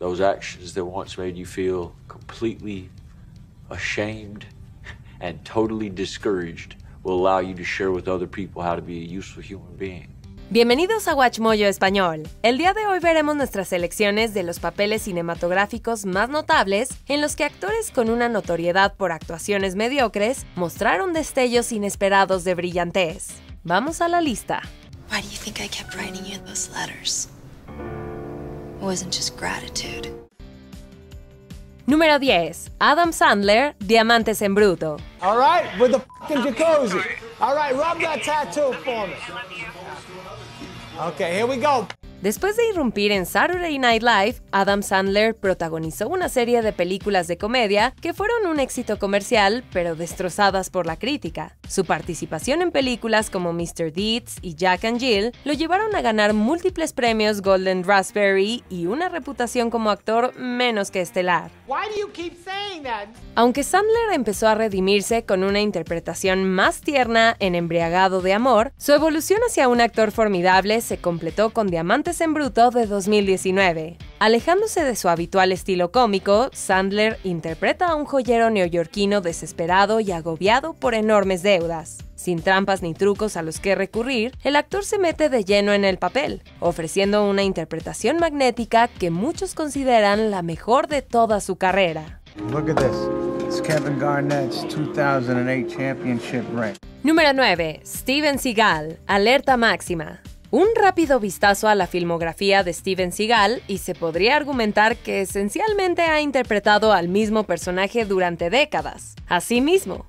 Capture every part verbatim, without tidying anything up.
Those actions that once made you feel completely ashamed and totally discouraged will allow you to share with other people how to be a useful human being. Bienvenidos a WatchMojo Español. El día de hoy veremos nuestras selecciones de los papeles cinematográficos más notables en los que actores con una notoriedad por actuaciones mediocres mostraron destellos inesperados de brillantez. Vamos a la lista. Why do you think I kept writing you those letters? It wasn't just gratitude. Número diez. Adam Sandler, Diamantes en Bruto. All right, with the fucking jacuzzi. All right, rub that tattoo for me. Okay, here we go. Después de irrumpir en Saturday Night Live, Adam Sandler protagonizó una serie de películas de comedia que fueron un éxito comercial, pero destrozadas por la crítica. Su participación en películas como mister Deeds y Jack and Jill lo llevaron a ganar múltiples premios Golden Raspberry y una reputación como actor menos que estelar. Why do you keep saying that? Aunque Sandler empezó a redimirse con una interpretación más tierna en Embriagado de Amor, su evolución hacia un actor formidable se completó con Diamantes en Bruto de dos mil diecinueve. Alejándose de su habitual estilo cómico, Sandler interpreta a un joyero neoyorquino desesperado y agobiado por enormes deudas. Sin trampas ni trucos a los que recurrir, el actor se mete de lleno en el papel, ofreciendo una interpretación magnética que muchos consideran la mejor de toda su carrera. Look at this. It's Kevin Garnett's two thousand eight championship ring. Número nueve. Steven Seagal, Alerta Máxima. Un rápido vistazo a la filmografía de Steven Seagal y se podría argumentar que esencialmente ha interpretado al mismo personaje durante décadas. Asimismo,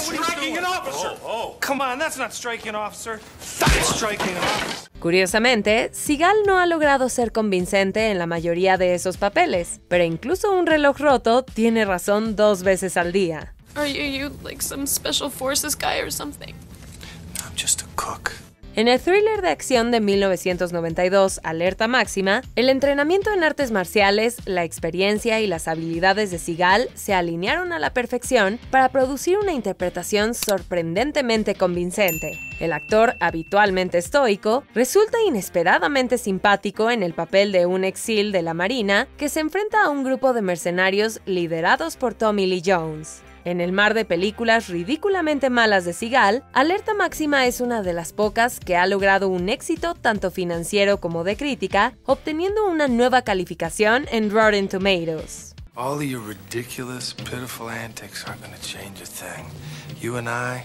curiosamente, Seagal no ha logrado ser convincente en la mayoría de esos papeles, pero incluso un reloj roto tiene razón dos veces al día. Are you, you like some special forces guy or something? I'm just a cook. En el thriller de acción de mil novecientos noventa y dos, Alerta Máxima, el entrenamiento en artes marciales, la experiencia y las habilidades de Seagal se alinearon a la perfección para producir una interpretación sorprendentemente convincente. El actor, habitualmente estoico, resulta inesperadamente simpático en el papel de un ex SEAL de la Marina que se enfrenta a un grupo de mercenarios liderados por Tommy Lee Jones. En el mar de películas ridículamente malas de Seagal, Alerta Máxima es una de las pocas que ha logrado un éxito tanto financiero como de crítica, obteniendo una nueva calificación en Rotten Tomatoes. All of your ridiculous, pitiful antics aren't gonna change a thing. You and I,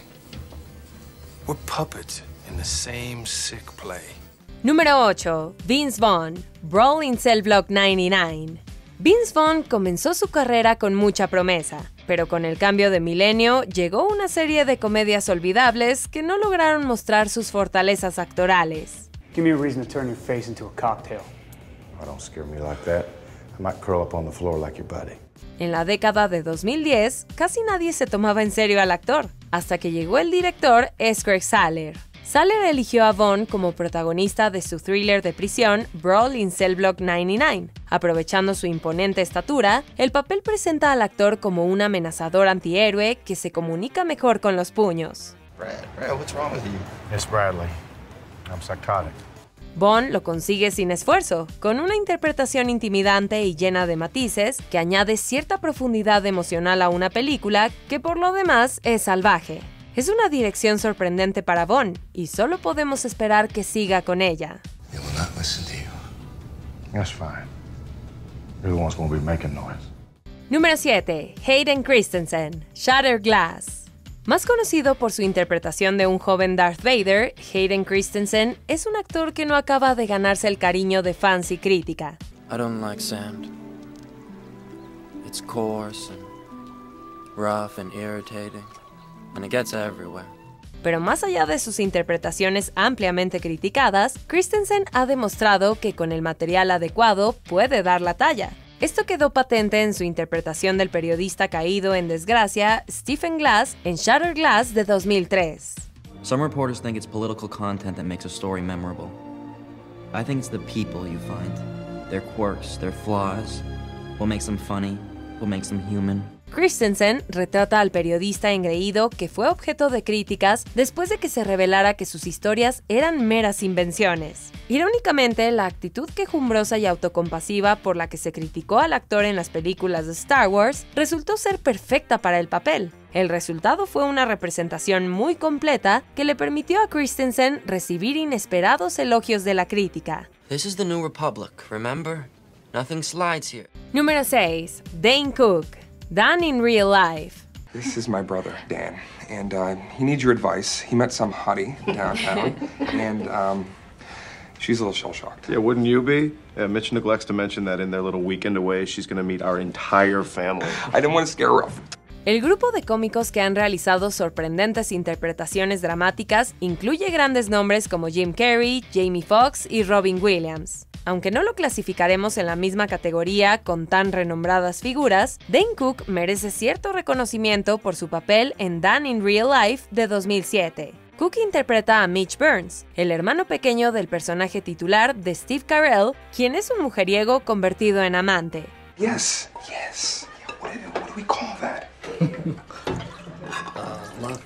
we're puppets in the same sick play. Número ocho. Vince Vaughn, Brawl in Cell Block noventa y nueve. Vince Vaughn comenzó su carrera con mucha promesa, pero con el cambio de milenio llegó una serie de comedias olvidables que no lograron mostrar sus fortalezas actorales. Give me a reason to turn your face into a cocktail. Oh, don't scare me like that. I might curl up on the floor like your buddy. En la década de dos mil diez, casi nadie se tomaba en serio al actor, hasta que llegó el director Craig Saller. Saller eligió a Vaughn como protagonista de su thriller de prisión Brawl in Cell Block noventa y nueve. Aprovechando su imponente estatura, el papel presenta al actor como un amenazador antihéroe que se comunica mejor con los puños. Brad, Brad, what's wrong with you? It's Bradley. I'm psychotic. Vaughn lo consigue sin esfuerzo, con una interpretación intimidante y llena de matices que añade cierta profundidad emocional a una película que por lo demás es salvaje. Es una dirección sorprendente para Vaughn, y solo podemos esperar que siga con ella. They will not listen to you. That's fine. Everyone's gonna be making noise. Número siete. Hayden Christensen, Shattered Glass. Más conocido por su interpretación de un joven Darth Vader, Hayden Christensen es un actor que no acaba de ganarse el cariño de fans y crítica. I don't like sand. It's coarse and rough and irritating. And it gets everywhere. Pero más allá de sus interpretaciones ampliamente criticadas, Christensen ha demostrado que con el material adecuado puede dar la talla. Esto quedó patente en su interpretación del periodista caído en desgracia Stephen Glass en Shattered Glass de dos mil tres. Some reporters think it's political content that makes a story memorable. I think it's the people you find. Their quirks, their flaws, what makes them funny, what makes them human. Christensen retrata al periodista engreído que fue objeto de críticas después de que se revelara que sus historias eran meras invenciones. Irónicamente, la actitud quejumbrosa y autocompasiva por la que se criticó al actor en las películas de Star Wars resultó ser perfecta para el papel. El resultado fue una representación muy completa que le permitió a Christensen recibir inesperados elogios de la crítica. This is the New Republic, remember? Nothing slides here. Número seis. Dane Cook. Dan in real life. This is my brother, Dan, and uh, he needs your advice. He met some hottie downtown, and um, she's a little shell-shocked. Yeah, wouldn't you be? Uh, Mitch neglects to mention that in their little weekend away, she's going to meet our entire family. I didn't want to scare her off. El grupo de cómicos que han realizado sorprendentes interpretaciones dramáticas incluye grandes nombres como Jim Carrey, Jamie Foxx y Robin Williams. Aunque no lo clasificaremos en la misma categoría con tan renombradas figuras, Dane Cook merece cierto reconocimiento por su papel en Dan in Real Life de dos mil siete. Cook interpreta a Mitch Burns, el hermano pequeño del personaje titular de Steve Carell, quien es un mujeriego convertido en amante. Yes, yes. What do, what do we call that? uh, love.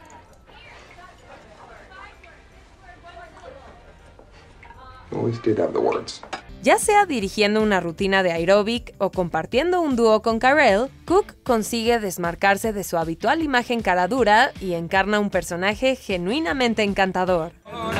Always did have the words. Ya sea dirigiendo una rutina de aeróbic o compartiendo un dúo con Carell, Cook consigue desmarcarse de su habitual imagen caradura y encarna un personaje genuinamente encantador.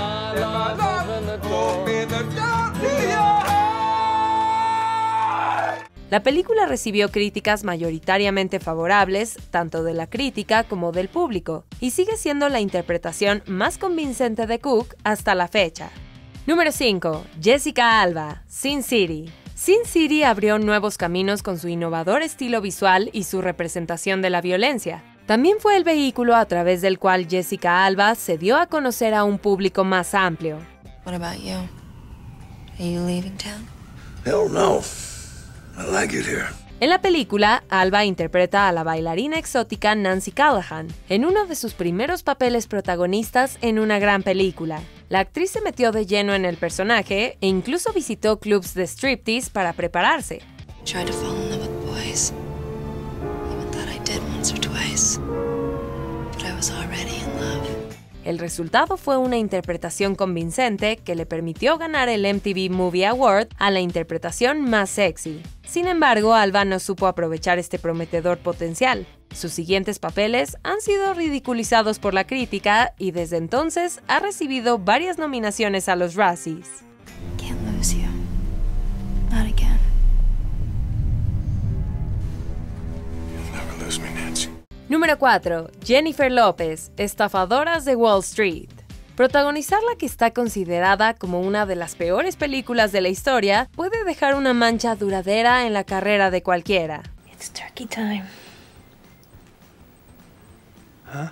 La película recibió críticas mayoritariamente favorables, tanto de la crítica como del público, y sigue siendo la interpretación más convincente de Cook hasta la fecha. Número cinco. Jessica Alba, Sin City. Sin City abrió nuevos caminos con su innovador estilo visual y su representación de la violencia. También fue el vehículo a través del cual Jessica Alba se dio a conocer a un público más amplio. What about you? Are you leaving town? Hell no. I like it here. En la película, Alba interpreta a la bailarina exótica Nancy Callahan, en uno de sus primeros papeles protagonistas en una gran película. La actriz se metió de lleno en el personaje e incluso visitó clubs de striptease para prepararse. Tried to fall in love with boys. Even thought I did once or twice. But I was already in love. El resultado fue una interpretación convincente que le permitió ganar el M T V Movie Award a la interpretación más sexy. Sin embargo, Alba no supo aprovechar este prometedor potencial. Sus siguientes papeles han sido ridiculizados por la crítica y desde entonces ha recibido varias nominaciones a los Razzies. Can't lose you. Not again. You'll never lose me, Nancy. Número cuatro. Jennifer Lopez, Estafadoras de Wall Street. Protagonizar la que está considerada como una de las peores películas de la historia puede dejar una mancha duradera en la carrera de cualquiera. It's turkey time. Huh?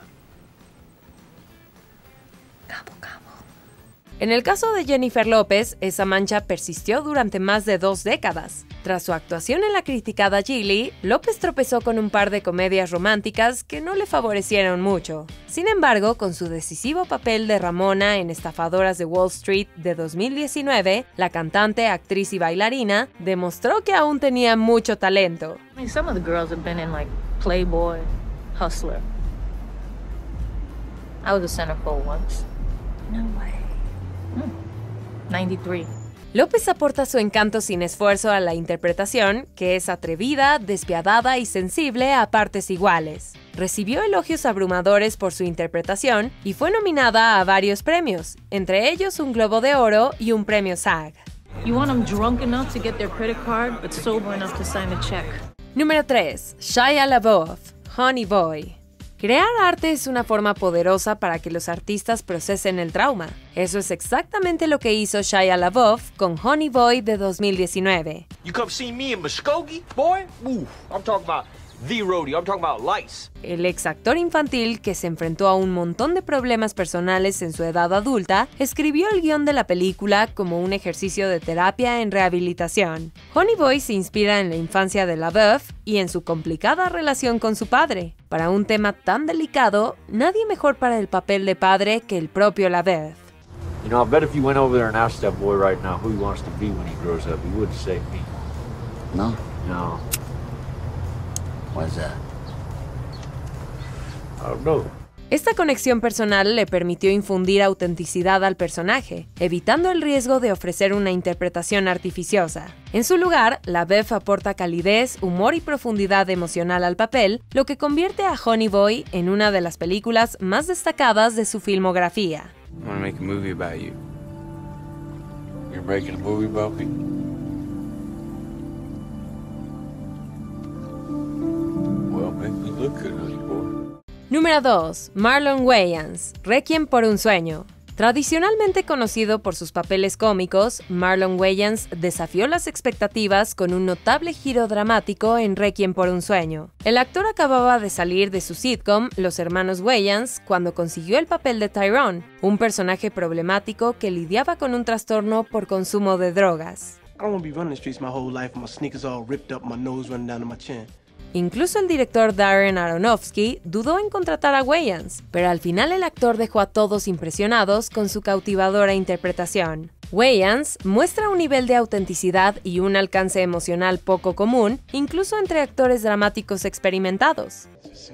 En el caso de Jennifer López, esa mancha persistió durante más de dos décadas. Tras su actuación en la criticada Gigli, López tropezó con un par de comedias románticas que no le favorecieron mucho. Sin embargo, con su decisivo papel de Ramona en Estafadoras de Wall Street de dos mil diecinueve, la cantante, actriz y bailarina demostró que aún tenía mucho talento. I mean, some of the girls have been in like Playboy, Hustler. I was a centerfold once. No way. noventa y tres. López aporta su encanto sin esfuerzo a la interpretación, que es atrevida, despiadada y sensible a partes iguales. Recibió elogios abrumadores por su interpretación y fue nominada a varios premios, entre ellos un Globo de Oro y un premio SAG. You want them drunk enough to get their credit card, but sober enough to sign the check. Número tres. Shia LaBeouf, Honey Boy. Crear arte es una forma poderosa para que los artistas procesen el trauma. Eso es exactamente lo que hizo Shia LaBeouf con Honey Boy de dos mil diecinueve. You come see me in Muskogee, boy? Ooh, I'm talking about the rodeo, I'm talking about lights. El ex actor infantil, que se enfrentó a un montón de problemas personales en su edad adulta, escribió el guión de la película como un ejercicio de terapia en rehabilitación. Honey Boy se inspira en la infancia de LaBeouf y en su complicada relación con su padre. Para un tema tan delicado, nadie mejor para el papel de padre que el propio LaBeouf. You know, I bet if you went over there and asked that boy right now who he wants to be when he grows up, he wouldn't say me. No? No. Why's that? I don't know. Esta conexión personal le permitió infundir autenticidad al personaje, evitando el riesgo de ofrecer una interpretación artificiosa. En su lugar, LaBeouf aporta calidez, humor y profundidad emocional al papel, lo que convierte a Honey Boy en una de las películas más destacadas de su filmografía. I want to make a movie about you. You're making a movie about me? Well, make me look good, honey boy. Número dos. Marlon Wayans, Requiem por un sueño. Tradicionalmente conocido por sus papeles cómicos, Marlon Wayans desafió las expectativas con un notable giro dramático en Requiem por un sueño. El actor acababa de salir de su sitcom Los Hermanos Wayans cuando consiguió el papel de Tyrone, un personaje problemático que lidiaba con un trastorno por consumo de drogas. I don't want to be running the streets my whole life with my sneakers all ripped up, my nose running down to my chin. Incluso el director Darren Aronofsky dudó en contratar a Wayans, pero al final el actor dejó a todos impresionados con su cautivadora interpretación. Wayans muestra un nivel de autenticidad y un alcance emocional poco común, incluso entre actores dramáticos experimentados.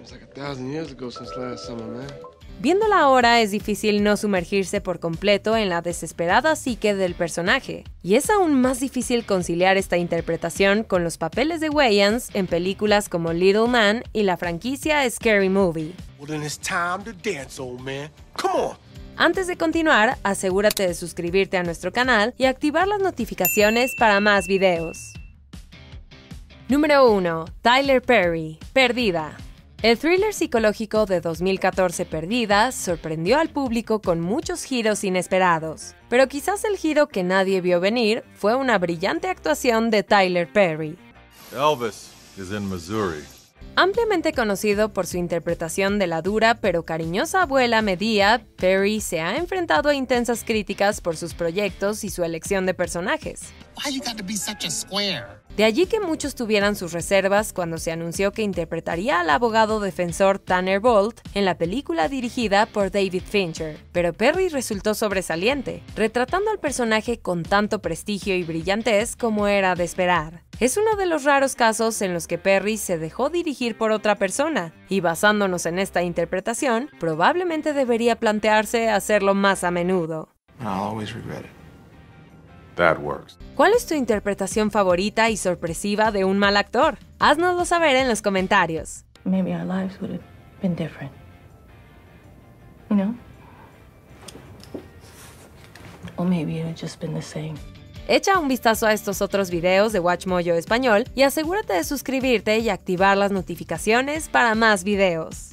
Viéndola ahora es difícil no sumergirse por completo en la desesperada psique del personaje, y es aún más difícil conciliar esta interpretación con los papeles de Wayans en películas como Little Man y la franquicia Scary Movie. Well, then it's time to dance, old man. Come on. Antes de continuar, asegúrate de suscribirte a nuestro canal y activar las notificaciones para más videos. Número uno. Tyler Perry, Perdida. El thriller psicológico de dos mil catorce Perdida sorprendió al público con muchos giros inesperados, pero quizás el giro que nadie vio venir fue una brillante actuación de Tyler Perry. Elvis is in Missouri. Ampliamente conocido por su interpretación de la dura pero cariñosa abuela Medea, Perry se ha enfrentado a intensas críticas por sus proyectos y su elección de personajes. Why you got to be such a square? De allí que muchos tuvieran sus reservas cuando se anunció que interpretaría al abogado defensor Tanner Bolt en la película dirigida por David Fincher. Pero Perry resultó sobresaliente, retratando al personaje con tanto prestigio y brillantez como era de esperar. Es uno de los raros casos en los que Perry se dejó dirigir por otra persona, y basándonos en esta interpretación, probablemente debería plantearse hacerlo más a menudo. I'll always regret it. That works. ¿Cuál es tu interpretación favorita y sorpresiva de un mal actor? Haznoslo saber en los comentarios. Maybe our lives would have been different. You know? Or maybe it would have just been the same. Echa un vistazo a estos otros videos de WatchMojo Español y asegúrate de suscribirte y activar las notificaciones para más videos.